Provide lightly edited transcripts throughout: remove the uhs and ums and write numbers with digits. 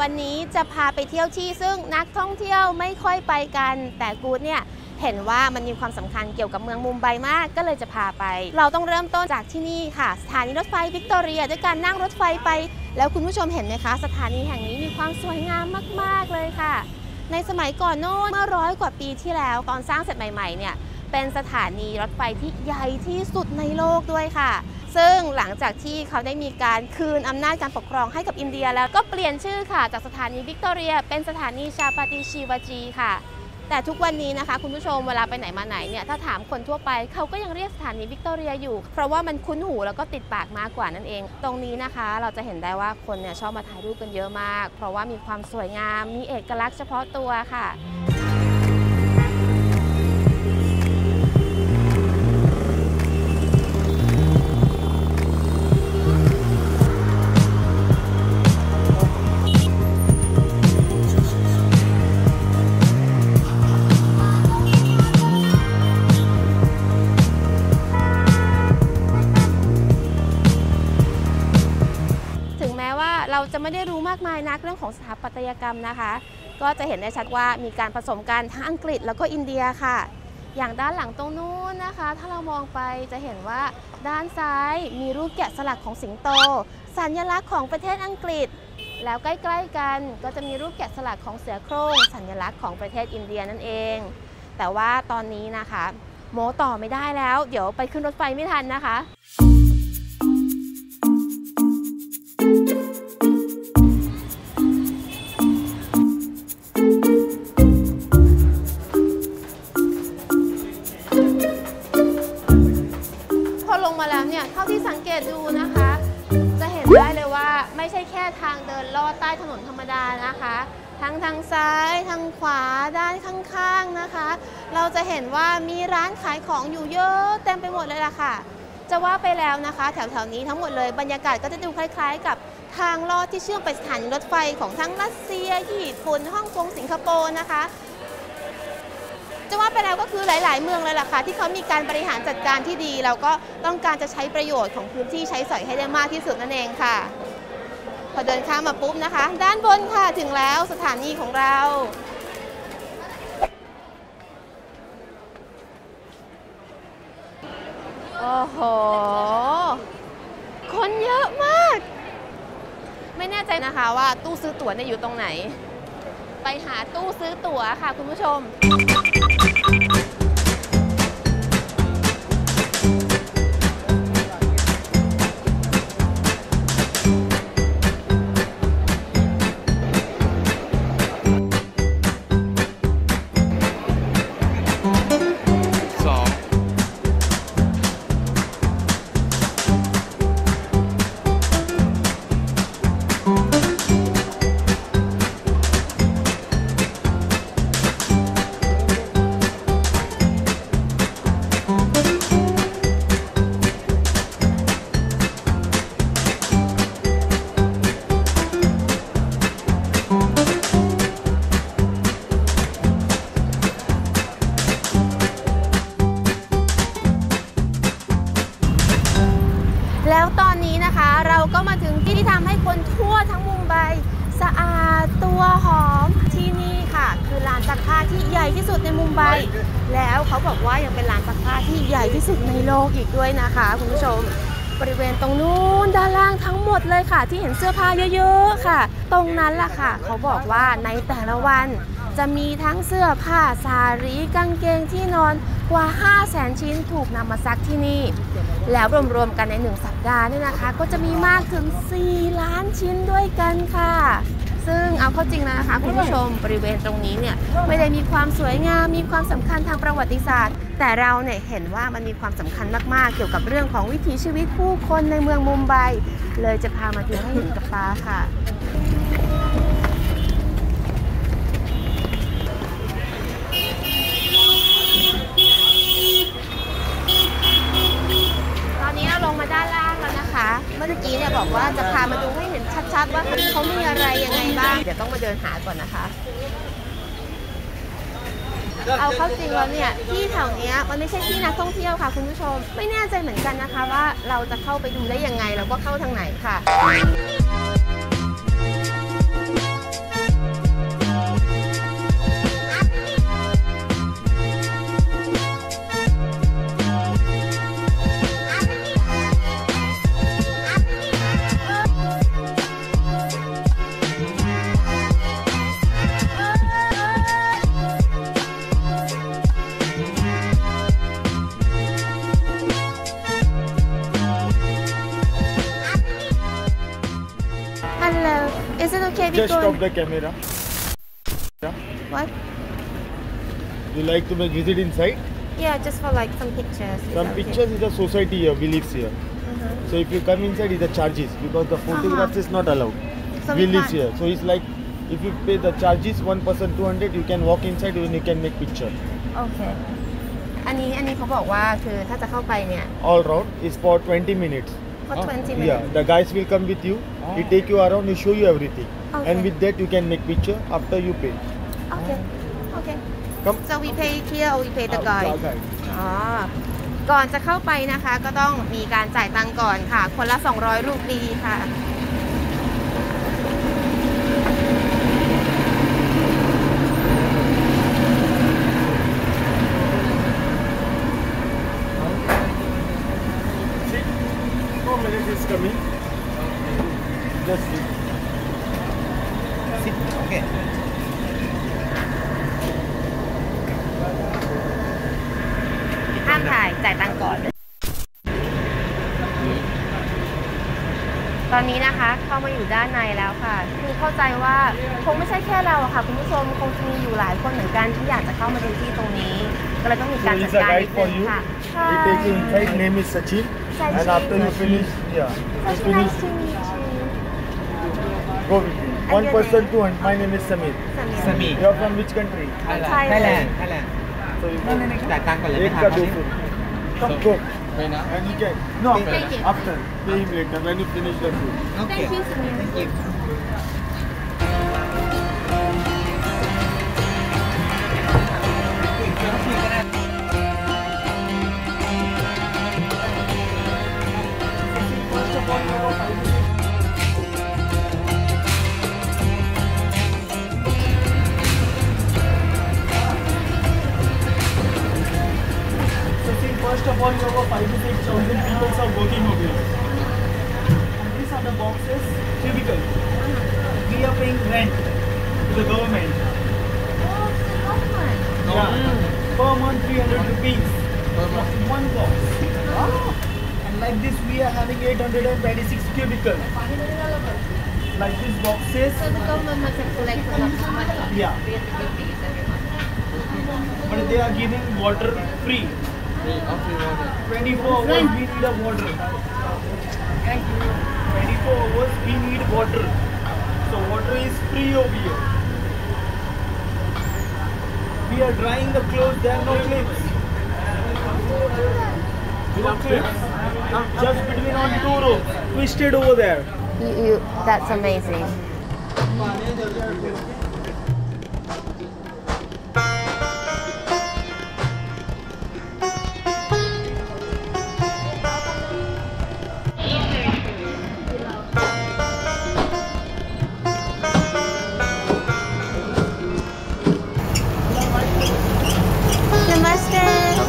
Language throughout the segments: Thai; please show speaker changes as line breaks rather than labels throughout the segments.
วันนี้จะพาไปเที่ยวที่ซึ่งนักท่องเที่ยวไม่ค่อยไปกันแต่กู๊ดเนี่ยเห็นว่ามันมีความสำคัญเกี่ยวกับเมืองมุมไบมากก็เลยจะพาไปเราต้องเริ่มต้นจากที่นี่ค่ะสถานีรถไฟวิกตอเรียด้วยการนั่งรถไฟไปแล้วคุณผู้ชมเห็นไหมคะสถานีแห่งนี้มีความสวยงามมากๆเลยค่ะในสมัยก่อนโน้นเมื่อ100 กว่าปีที่แล้วตอนสร้างเสร็จใหม่ๆเนี่ยเป็นสถานีรถไฟที่ใหญ่ที่สุดในโลกด้วยค่ะซึ่งหลังจากที่เขาได้มีการคืนอำนาจการปกครองให้กับอินเดียแล้วก็เปลี่ยนชื่อค่ะจากสถานีวิกตอเรียเป็นสถานีชาปาติชีวาจีค่ะแต่ทุกวันนี้นะคะคุณผู้ชมเวลาไปไหนมาไหนเนี่ยถ้าถามคนทั่วไปเขาก็ยังเรียกสถานีวิกตอเรียอยู่เพราะว่ามันคุ้นหูแล้วก็ติดปากมากกว่านั่นเองตรงนี้นะคะเราจะเห็นได้ว่าคนเนี่ยชอบมาถ่ายรูปกันเยอะมากเพราะว่ามีความสวยงามมีเอกลักษณ์เฉพาะตัวค่ะเราจะไม่ได้รู้มากมายนักเรื่องของสถาปัตยกรรมนะคะก็จะเห็นได้ชัดว่ามีการผสมกันทั้งอังกฤษแล้วก็อินเดียค่ะอย่างด้านหลังตรงนู้นนะคะถ้าเรามองไปจะเห็นว่าด้านซ้ายมีรูปแกะสลักของสิงโตสัญลักษณ์ของประเทศอังกฤษแล้วใกล้ๆกันก็จะมีรูปแกะสลักของเสือโคร่งสัญลักษณ์ของประเทศอินเดียนั่นเองแต่ว่าตอนนี้นะคะโม้ต่อไม่ได้แล้วเดี๋ยวไปขึ้นรถไฟไม่ทันนะคะมาแล้วเนี่ยเท่าที่สังเกตดูนะคะจะเห็นได้เลยว่าไม่ใช่แค่ทางเดินลอดใต้ถนนธรรมดานะคะทั้งทางซ้ายทางขวาด้านข้างๆนะคะเราจะเห็นว่ามีร้านขายของอยู่เยอะเต็มไปหมดเลยล่ะค่ะจะว่าไปแล้วนะคะแถวๆนี้ทั้งหมดเลยบรรยากาศก็จะดูคล้ายๆกับทางลอดที่เชื่อมไปสถานีรถไฟของทั้งรัสเซียญี่ปุ่นฮ่องกงสิงคโปร์นะคะจะว่าไปแล้วก็คือหลายๆเมืองเลยล่ะค่ะที่เขามีการบริหารจัดการที่ดีแล้วก็ต้องการจะใช้ประโยชน์ของพื้นที่ใช้สอยให้ได้มากที่สุดนั่นเองค่ะพอเดินข้ามมาปุ๊บนะคะด้านบนค่ะถึงแล้วสถานีของเราโอ้โหคนเยอะมากไม่แน่ใจนะคะว่าตู้ซื้อตั๋วเนี่ยอยู่ตรงไหนไปหาตู้ซื้อตั๋วค่ะคุณผู้ชมแล้วตอนนี้นะคะเราก็มาถึงที่ที่ทำให้คนทั่วทั้งมุมไบสะอาดตัวหอมที่นี่ค่ะคือลานซักผ้าที่ใหญ่ที่สุดในมุมไบแล้วเขาบอกว่ายังเป็นลานซักผ้าที่ใหญ่ที่สุดในโลกอีกด้วยนะคะคุณผู้ชมบริเวณตรงนู้นด้านล่างทั้งหมดเลยค่ะที่เห็นเสื้อผ้าเยอะๆค่ะตรงนั้นล่ะค่ะเขาบอกว่าในแต่ละวันจะมีทั้งเสื้อผ้าสาลีกางเกงที่นอนกว่า 500,000 ชิ้นถูกนำมาซักที่นี่แล้วรวมๆกันใน1 สัปดาห์นี่นะคะก็จะมีมากถึง4 ล้านชิ้นด้วยกันค่ะซึ่งเอาเข้าจริงนะคะคุณผู้ชมบริเวณตรงนี้เนี่ยไม่ได้มีความสวยงามมีความสำคัญทางประวัติศาสตร์แต่เราเนี่ยเห็นว่ามันมีความสำคัญมากๆเกี่ยวกับเรื่องของวิถีชีวิตผู้คนในเมืองมุมไบเลยจะพามาดูให้เห็นกับตาค่ะลงมาด้านล่างแล้วนะคะเมื่อกี้เนี่ยบอกว่าจะพามาดูให้เห็นชัดๆว่าเขามีอะไรยังไงบ้างเดี๋ยวต้องมาเดินหาก่อนนะคะเอาเข้าจริงแล้วเนี่ยที่แถวนี้มันไม่ใช่ที่นักท่องเที่ยวค่ะคุณผู้ชมไม่แน่ใจเหมือนกันนะคะว่าเราจะเข้าไปดูได้ยังไงแล้วก็เข้าทางไหนค่ะ Hello. Is it okay we
Just
go?
stop the camera.
What?
You like to make visit inside?
Yeah, just for like some pictures. Is
Some
that okay?
pictures is a society here, we live here. So if you come inside, it's a charges because the photographs is not allowed.
So
we
we
live
can't.
here, so it's like if you pay the charges, one person 200, you can walk inside and you can make picture.
โอเค อันนี้เขาบอกว่าคือถ้าจะเข้าไปเนี่ย
All round is for 20 minutes.
for 20
Yeah,
minutes
the guys will come with you. He take you around, he show you everything.
Okay.
And with that you can make picture after you pay.
okay okay
Come.
so we pay here or we pay the guy
Guide.
อ๋อ ก่อนจะเข้าไปนะคะ ก็ต้องมีการจ่ายตังค์ก่อนค่ะ คนละ200 รูปีค่ะ
See? 4 minutes is coming. Just sit.
Sit. Okay.
ห้ามถ่ายจ่ายตังค์ก่อน ตอนนี้นะคะเข้ามาอยู่ด้านในแล้วค่ะ คือเข้าใจว่าคงไม่ใช่แค่เราอะค่ะคุณผู้ชมคงจะมีอยู่หลายคนเหมือนกันที่อยากจะเข้ามาดูที่ตรงนี้ ก็เลยต้องมี
So
การ
he's
จัด
a
การนิ
guide
ด
for
นึง
you.
ค่ะ
He take you inside. Name is Sachin.
Sachin.
And after you finish, yeah, you
Such
finish.
nice to meet you.
Go with me.
And
One
your
person,
name?
200. My name is Samir.
Samir.
You're from which country?
Thailand.
So you
จ่ายตังค์ก่อนเลย
Ek
นะค
ka
รับ
do food. Come go.
Right now?
And you can. No,
Thank you.
after. Pay him later when you finish the food.
Okay.
Thank you, Samir.
Thank you.
So see, first of all, you have 5 to 6,000 people are working over here. And these are the boxes, cubicle. We are paying rent to the government. Yeah. Per month 300 rupees. One box. And like this we are having 826 cubicles. Like these boxes.
So the government must have collected lots of money.
Yeah. But they are giving water free. 24 hours we need a water. 24 hours we need water. So water is free over here. We are drying the clothes, there are no clips. No clips. Just between on 2 ropes. Twisted over there.
That's amazing. Namaste.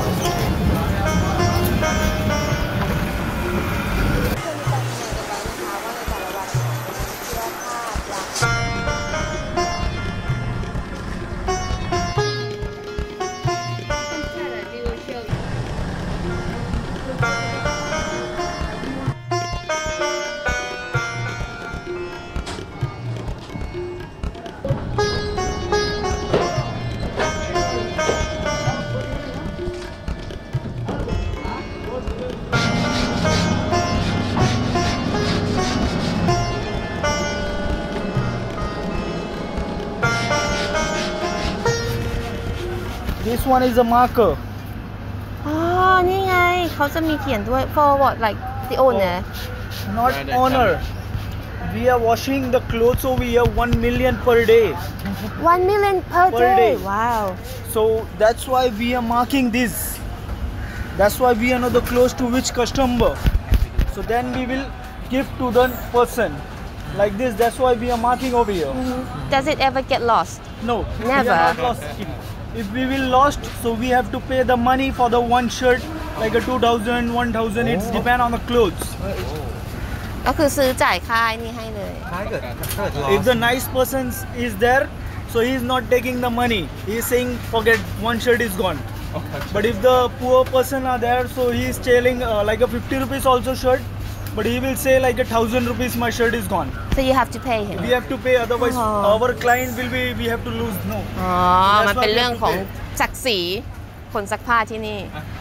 This one is a marker.
อ๋อ นี่ไง เขาจะมีเขียนด้วย for what like the owner
Not owner. We are washing the clothes over here 1 million per day.
1 million per
Per
day
day.
wow
So that's why we are marking this. That's why we know the clothes to which customer. So then we will give to the person. Like this, that's why we are marking over here.
does it ever get lost
No, we
Never.
are not lost. If we will lost, so we have to pay the money for the one shirt, like a 2,000, 1,000. It's depend on the clothes.
ก็คือซื้อจ่ายค่านี่ให้เลย
ถ้าเกิด
If the nice person is there, so he is not taking the money. He is saying, forget, one shirt is gone. But if the poor person are there, so he is selling like a 50 rupees also shirt. but he will say like 1,000 rupees my shirt is gone.
so you have to pay him
We have to pay, otherwise
Oh.
our client will be, we have to lose. No.
อ๋อ มันเป็นเรื่องของศักดิ์ศรีคนซักผ้าที่นี่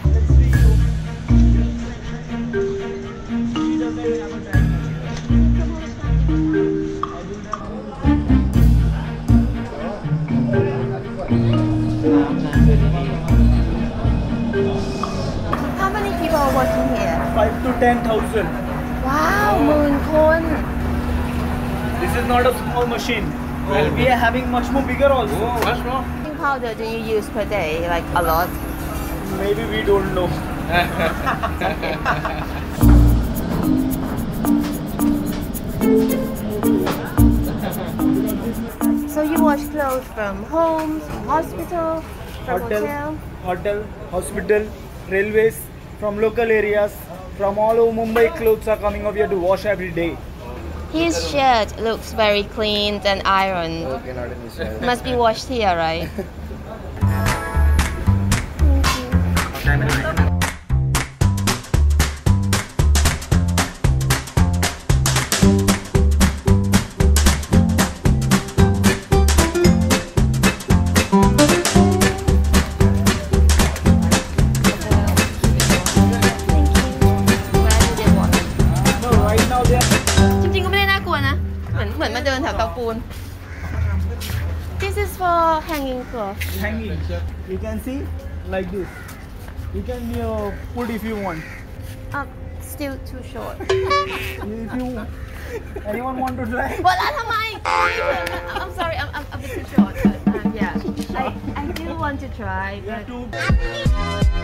How many people are working here
5 to 10,000.
ว้าวหมื่นคน
This is not a small machine. And we are having much more bigger also.
Much more.
How much powder do you use per day like a lot
Maybe we don't know.
so you wash clothes from homes from hospital from
Hotel, hospital, railways, from local areas, from all over Mumbai, clothes are coming up here to wash every day.
His shirt looks very clean and ironed. Must be washed here, right?
No, right now they are
จริงๆก็ไม่ได้น่ากลัวนะ เหมือนมาเดินแถวเตาปูน This is for hanging clothes.
hanging. You can see like this. You can put if you want.
Still too short.
If you anyone want to try?
หมดแล้วทำไม I'm sorry, I'm a bit too short. But, yeah, I do want to try.
You
But
have to